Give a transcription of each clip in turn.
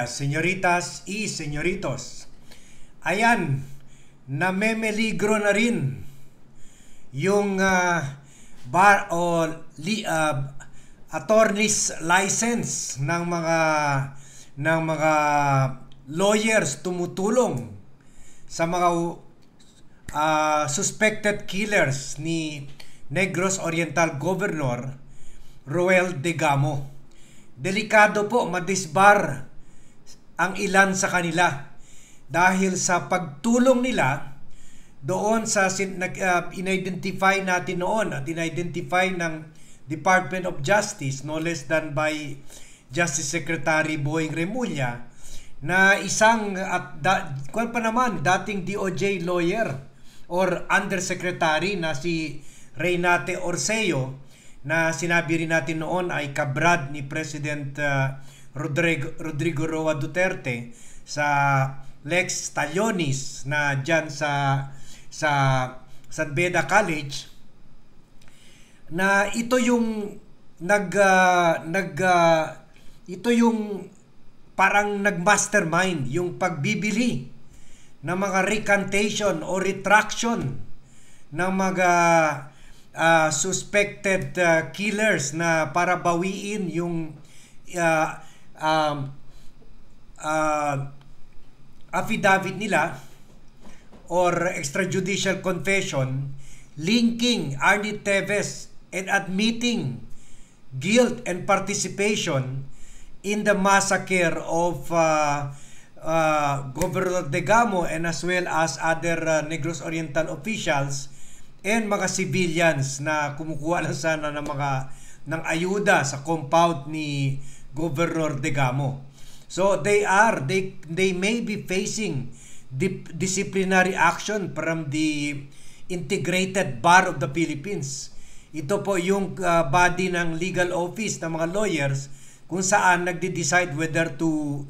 días, señoritas y señoritos. Ayan, namemeligro na rin yung attorney's license ng mga lawyers tumutulong sa mga suspected killers ni Negros Oriental Governor Roel Degamo. Delikado po madisbar ang ilan sa kanila dahil sa pagtulong nila doon sa in-identify natin noon at in-identify ng Department of Justice, no less than by Justice Secretary Boying Remulla, na isang dating DOJ lawyer or undersecretary na si Reynate Orceo, na sinabi rin natin noon ay kabrad ni President Rodrigo Roa Duterte sa Lex Talionis na dyan sa San Beda College, na ito yung ito yung parang nag-mastermind yung pagbibili ng mga recantation o retraction ng mga suspected killers na para bawiin yung affidavit nila or extrajudicial confession linking Arnie Teves and admitting guilt and participation in the massacre of Governor Degamo and as well as other Negros Oriental officials and mga civilians na kumukuha lang sana ng ayuda sa compound ni Governor Degamo. So they may be facing disciplinary action from the Integrated Bar of the Philippines. Ito po yung body ng legal office ng mga lawyers kung saan nagde-decide whether to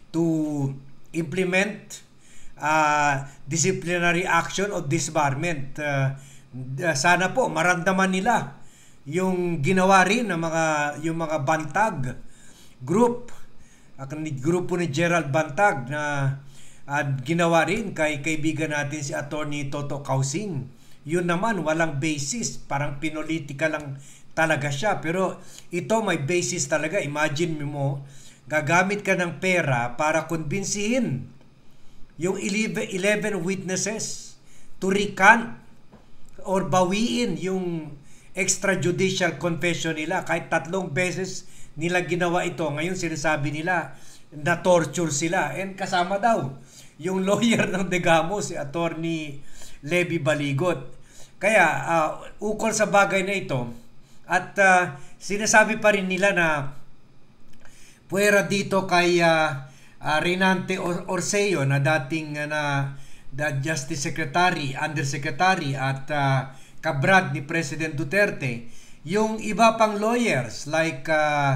implement disciplinary action o disbarment. Sana po maramdaman nila yung ginawa rin ng yung mga Bantag group, grupo ni Gerald Bantag na ginawa rin kay kaibigan natin si Attorney Toto Causing. Yun naman walang basis, parang pinolotika lang talaga siya, pero ito may basis talaga. Imagine mo, gagamit ka ng pera para kumbinsihin yung 11 witnesses to recant or bawiin yung extrajudicial confession nila. Kahit 3 beses nila ginawa ito, ngayon sinasabi nila na torture sila, and kasama daw yung lawyer ng Degamo, si Attorney Levy Baligot. Kaya ukol sa bagay na ito, at sinasabi pa rin nila na puwera dito kay Reynante Orceo na dating Justice Secretary, Undersecretary at kabrad ni President Duterte, yung iba pang lawyers like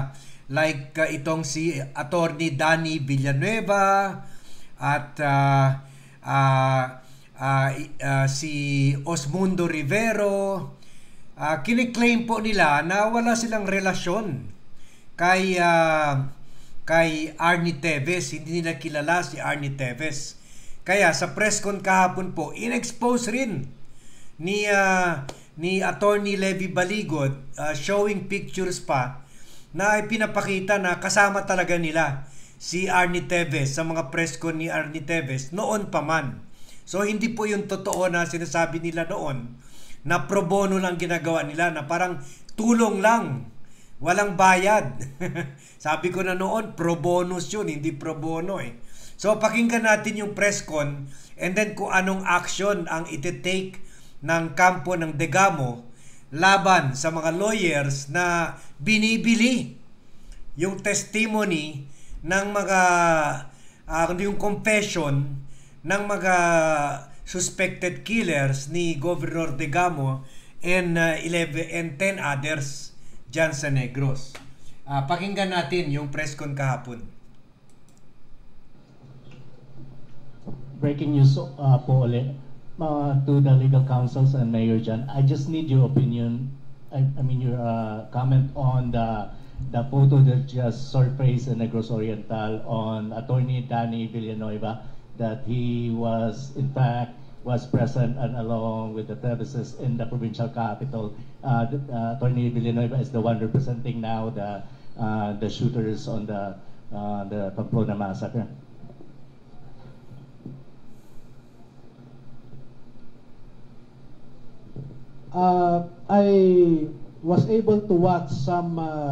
itong si Attorney Danny Villanueva at si Osmundo Rivero, kiniklaim po nila na wala silang relasyon kay Arnie Teves. Hindi nila kilala si Arnie Teves. Kaya sa press con kahapon po, in-expose rin ni Attorney Levy Baligot, showing pictures pa na pinapakita na kasama talaga nila si Arnie Teves sa mga press con ni Arnie Teves noon pa man. So hindi po yung totoo na sinasabi nila noon na pro bono lang ginagawa nila, na parang tulong lang, walang bayad. Sabi ko na noon, pro bonus yun, hindi pro bono eh. So pakinggan natin yung press con and then kung anong action ang iti-take ng kampo ng Degamo laban sa mga lawyers na binibili yung testimony ng mga yung confession ng mga suspected killers ni Governor Degamo and 10 others dyan sa Negros. Pakinggan natin yung press con kahapon. Breaking news po ulit to the legal counsels and Mayor Jan. I just need your opinion, I mean your comment on the the photo that just surfaced in Negros Oriental on Attorney Danny Villanueva, that he was in fact was present and along with the services in the provincial capital. Attorney Villanueva is the one representing now the shooters on the Pamplona massacre. I was able to watch some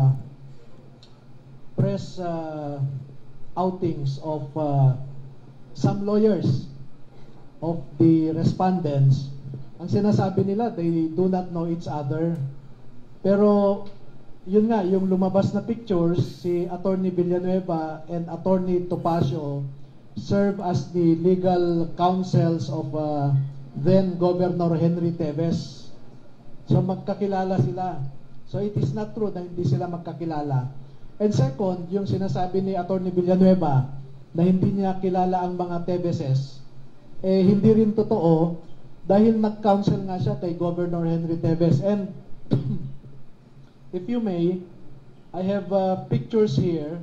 press outings of some lawyers of the respondents. Ang sinasabi nila, they do not know each other. Pero yun nga, yung lumabas na pictures, si Attorney Villanueva and Attorney Topacio serve as the legal counsels of then Governor Henry Teves. So magkakilala sila. So it is not true na hindi sila magkakilala. And second, yung sinasabi ni Attorney Villanueva na hindi niya kilala ang mga Teveses, eh hindi rin totoo dahil nag-counsel nga siya kay Governor Henry Teves. And if you may, I have pictures here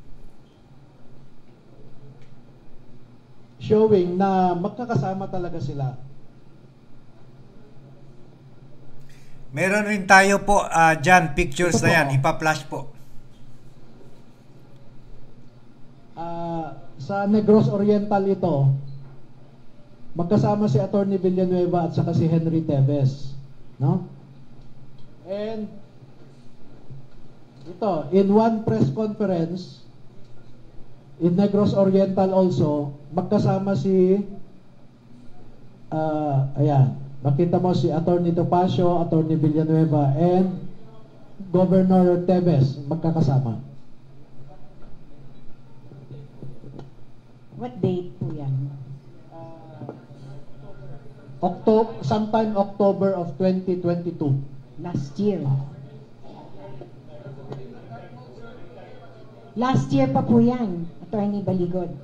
showing na magkakasama talaga sila. Meron rin tayo po dyan, pictures Ito na po, yan, ipa-flash po. Sa Negros Oriental ito, magkasama si Attorney Villanueva at saka si Henry Teves, no? And ito, in one press conference in Negros Oriental also, magkasama si ayan, makita mo si Attorney Topacio, Attorney Villanueva, and Governor Teves magkakasama. What date po yan? Sometime October of 2022. Last year. Last year pa po yan, Attorney Baligod.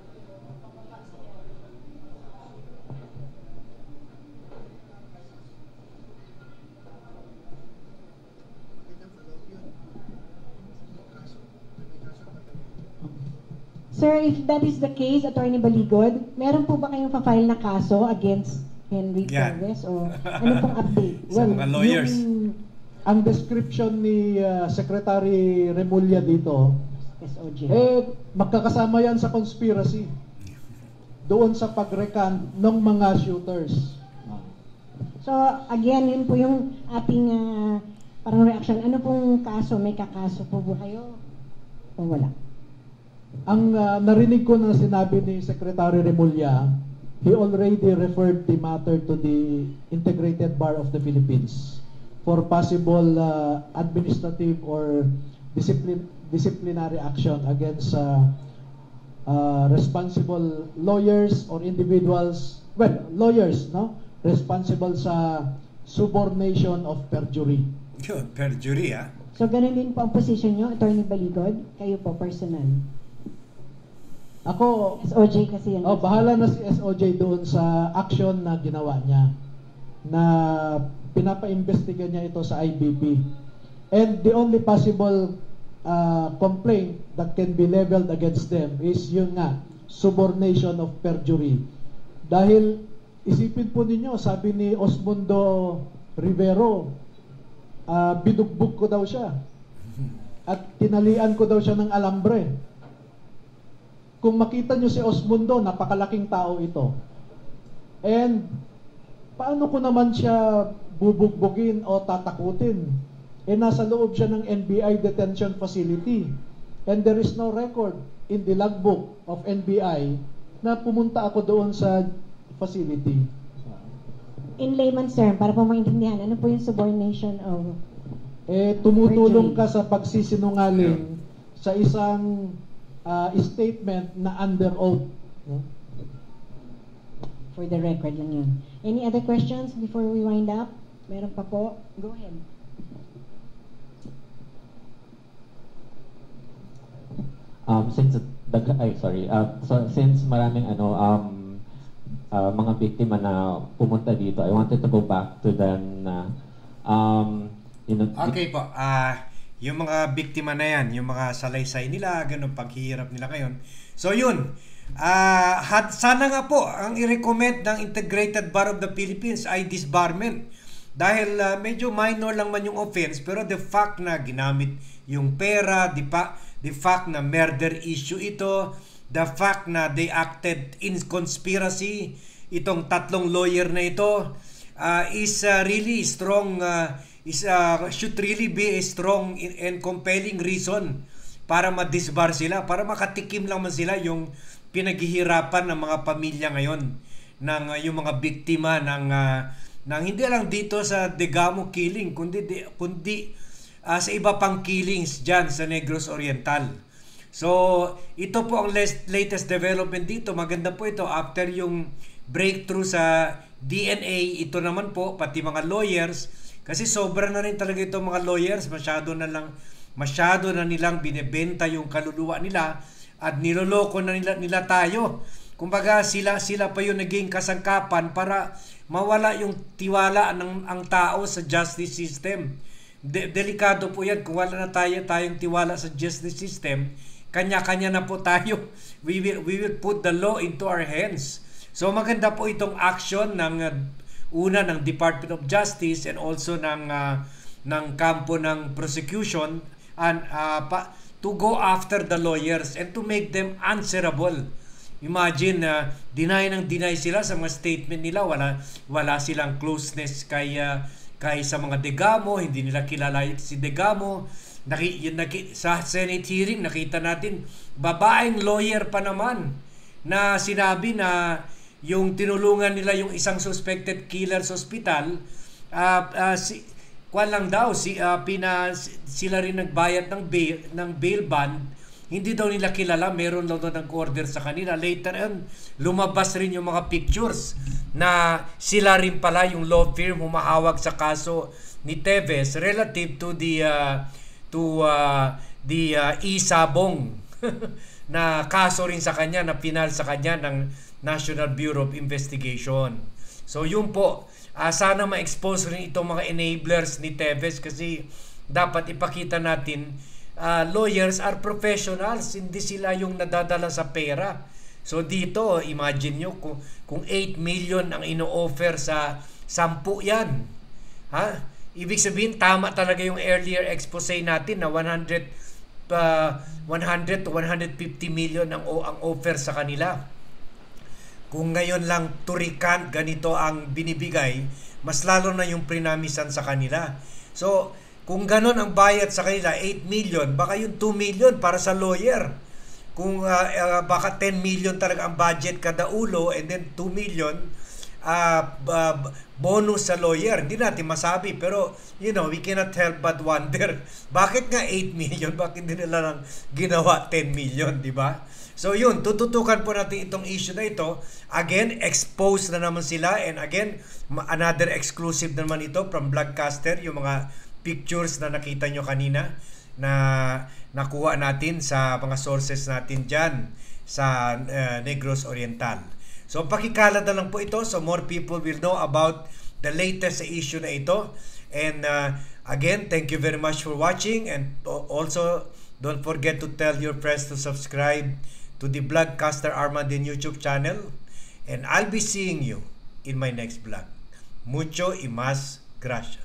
Sir, if that is the case, Attorney Baligod, meron po ba kayong pa-file na kaso against Henry Teves? O ano pong update? Sa mga lawyers. Ang description ni Secretary Remulla dito, SOJ. magkakasama yan sa conspiracy. Doon sa pag-recant ng mga shooters. So, again, yun po yung ating parang reaction. Ano pong kaso? May kakaso po ba kayo? O wala? Ang narinig ko na sinabi ni Secretary Remulla, he already referred the matter to the Integrated Bar of the Philippines for possible administrative or disciplinary action against responsible lawyers or individuals, well, lawyers, no? Responsible sa subornation of perjury. Yun, perjury, ha? So, ganun din po ang position nyo, Attorney Baligod? Kayo po, personal? Ako, SOJ kasi yan. bahala na si SOJ doon sa action na ginawa niya, na pinapa-imbestiga niya ito sa IBP. And the only possible complaint that can be leveled against them is yun nga, subornation of perjury. Dahil isipin po ninyo, sabi ni Osmundo Rivero, binugbog ko daw siya at tinalian ko daw siya ng alambre. Kung makita nyo si Osmundo, napakalaking tao ito. And paano ko naman siya bubugbugin o tatakutin? Nasa loob siya ng NBI detention facility. And there is no record in the logbook of NBI na pumunta ako doon sa facility. In layman's term, para po maintindihan, ano po yung subordination of Tumutulong ka sa pagsisinungaling sa isang statement na under oath. No? For the record lang yun. Any other questions before we wind up? Meron pa po? Go ahead. Since maraming mga biktima na pumunta dito, I wanted to go back to them na Okay po. Yung mga biktima na yan, yung mga salaysay nila, ganun, paghihirap nila ngayon. So yun, sana nga po, ang i-recommend ng Integrated Bar of the Philippines ay disbarment. Dahil medyo minor lang man yung offense, pero the fact na ginamit yung pera, the fact na murder issue ito, the fact na they acted in conspiracy, itong tatlong lawyer na ito, is really strong, should really be a strong and compelling reason para ma-disbar sila, para makatikim lang man sila yung pinaghihirapan ng mga pamilya ngayon, ng yung mga biktima ng hindi lang dito sa Degamo killing, kundi sa iba pang killings dyan sa Negros Oriental. So, ito po ang latest development dito. Maganda po ito after yung breakthrough sa DNA. Ito naman po, pati mga lawyers, kasi sobra na rin talaga itong mga lawyers. Masyado na nilang binebenta yung kaluluwa nila at niloloko na nila tayo. Kumbaga, sila pa yung naging kasangkapan para mawala yung tiwala ang tao sa justice system. Delikado po yan. Kung wala na tayong tiwala sa justice system, kanya-kanya na po tayo. We will put the law into our hands. So maganda po itong action ng ng Department of Justice and also ng kampo ng prosecution and to go after the lawyers and to make them answerable. Imagine deny sila sa mga statement nila, wala silang closeness kay sa mga Degamo, hindi nila kilala si Degamo. Sa Senate hearing nakita natin babaeng lawyer pa naman na sinabi na yung tinulungan nila yung isang suspected killer sa ospital, sila rin nagbayad ng bail bond. Hindi daw nila kilala, meron daw nag-order sa kanila. Later on, lumabas rin yung mga pictures na sila rin pala yung law firm humahawak sa kaso ni Teves relative to the Isabong na kaso rin sa kanya, na pinal sa kanya ng National Bureau of Investigation. So yun po, sana ma-expose rin itong mga enablers ni Teves, kasi dapat ipakita natin lawyers are professionals, hindi sila yung nadadala sa pera. So dito, imagine nyo kung 8 million ang ino-offer sa 10 yan. Ibig sabihin, tama talaga yung earlier expose natin na 100 to 150 million ang offer sa kanila. Kung ngayon lang turikan ganito ang binibigay, mas lalo na yung prinamisan sa kanila. So, kung ganon ang bayad sa kanila, 8 million, baka yung 2 million para sa lawyer. Kung baka 10 million talaga ang budget kada ulo, and then 2 million bonus sa lawyer. Hindi natin masabi, pero we cannot help but wonder, bakit nga 8 million? Bakit hindi nila lang ginawa 10 million, di ba? So yun, tututukan po natin itong issue na ito. Again, exposed na naman sila, and again, another exclusive naman ito from Vlogcaster, yung mga pictures na nakita nyo kanina na nakuha natin sa mga sources natin dyan sa Negros Oriental. So pakikalat na lang po ito so more people will know about the latest issue na ito. And again, thank you very much for watching, and also don't forget to tell your friends to subscribe to the Vlogcaster Armadin YouTube channel, and I'll be seeing you in my next vlog. Mucho y más gracias.